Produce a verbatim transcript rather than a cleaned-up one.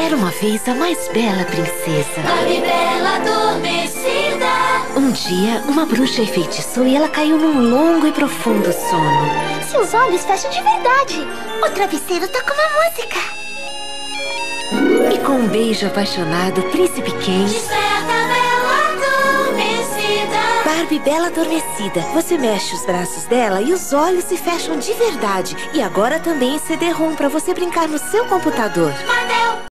Era uma vez a mais bela princesa. Barbie Bela Adormecida. Um dia, uma bruxa enfeitiçou e ela caiu num longo e profundo sono. Seus olhos fecham de verdade. O travesseiro toca uma música. E com um beijo apaixonado, Príncipe quem? Desperta, Bela Adormecida. Barbie Bela Adormecida. Você mexe os braços dela e os olhos se fecham de verdade. E agora também em C D ROM para você brincar no seu computador. Mattel.